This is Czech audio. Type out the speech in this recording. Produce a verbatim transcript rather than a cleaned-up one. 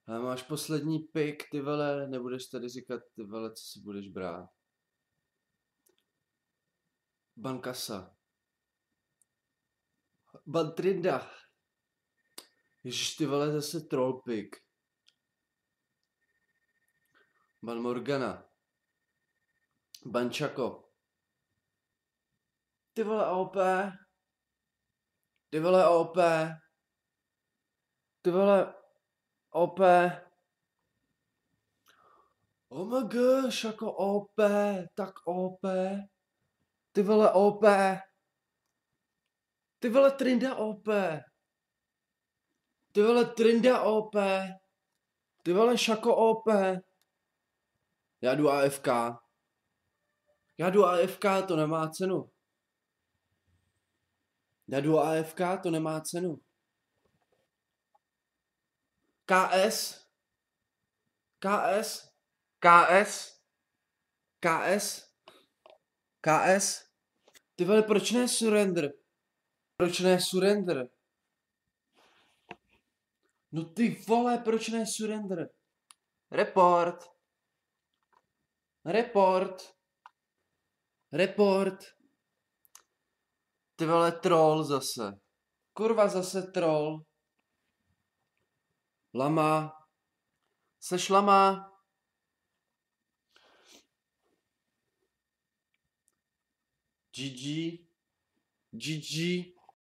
Ale máš poslední pik, ty vole, nebudeš tady říkat, ty vole, co si budeš brát. Bankasa. Bantrinda. Ježiš, ty vole, zase troll pik. Ban Morgana. Bančako. Ty vole O P. Ty vole O P. Ty vole O P. Oh my gosh, jako O P. Tak O P. Ty vole O P. Ty vole Trinda O P. Ty vole Trinda O P. Ty vole Šako O P. Já jdu A F K. Já jdu A F K, to nemá cenu. Já jdu A F K, to nemá cenu. K S. K S. K S. K S. K S. Ty vole, proč ne surrender? Proč ne surrender? No ty vole, proč ne surrender? Report. Report. Report. Ty vole troll zase. Kurva zase troll. Lama. Seš lama. G G. G G.